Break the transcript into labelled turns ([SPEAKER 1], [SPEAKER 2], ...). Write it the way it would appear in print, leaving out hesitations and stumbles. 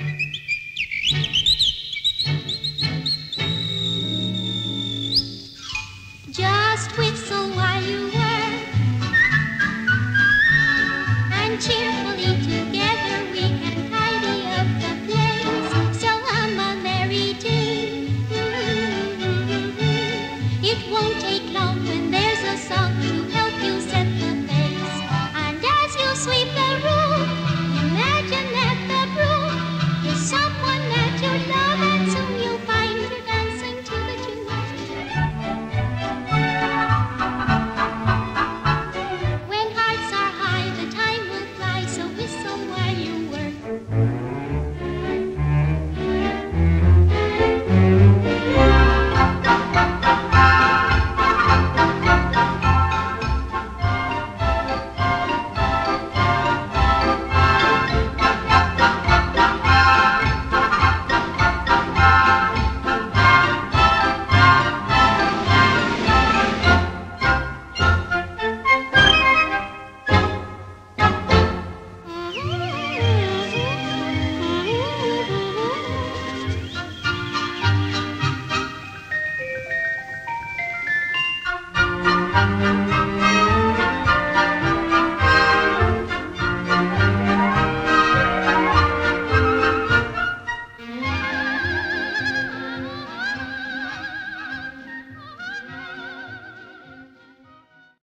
[SPEAKER 1] Just whistle while you work, and cheerfully together we can tidy up the place. So hum a merry tune. It won't take long when there's a song to help you set the pace. And as you sweep the room, imagine that the broom is someone that you love.